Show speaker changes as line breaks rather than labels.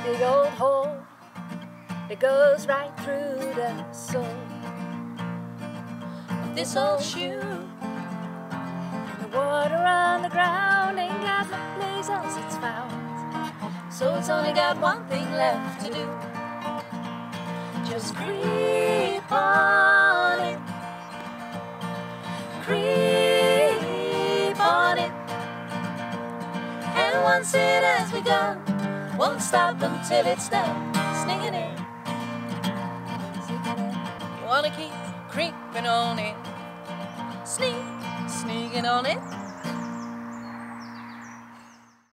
big old hole that goes right through the sole of this old shoe. And the water on the ground ain't got no place else it's found, so it's only got one thing left to do. Just creep on it, creep on it, and once it has begun, won't stop until it's done. Sneaking in, sneaking in. You wanna keep creeping on it, sneaking on it.